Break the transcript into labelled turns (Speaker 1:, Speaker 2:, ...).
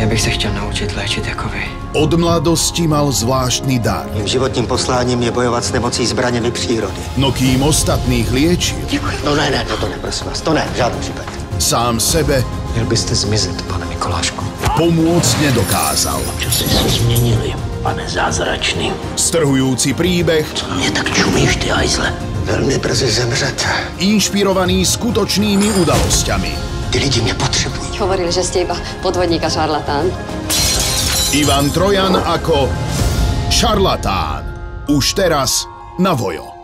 Speaker 1: Já bych se chtěl naučit léčit jako vy.
Speaker 2: Od mladosti mal zvláštny dar.
Speaker 3: Mým životním posláním je bojovat s nemocí zbraněmi přírody.
Speaker 2: No kým ostatných liečil,
Speaker 3: No ne, to ne, prosím vás, to ne, v žádném případě.
Speaker 2: sám sebe
Speaker 1: Měl byste zmizet, pane Mikolášku.
Speaker 2: pomôcť nedokázal.
Speaker 4: Časy se změnily, pane zázračný.
Speaker 2: Strhujúci príbeh,
Speaker 4: Co na mě tak čumíš, ty hajzle?
Speaker 3: Velmi brzy zemřete.
Speaker 2: inšpirovaný skutočnými udalosťami.
Speaker 3: Ty lidi mě potřebují.
Speaker 5: Hovorili, že ste iba podvodník a šarlatán.
Speaker 2: Ivan Trojan ako šarlatán. Už teraz na Vojo.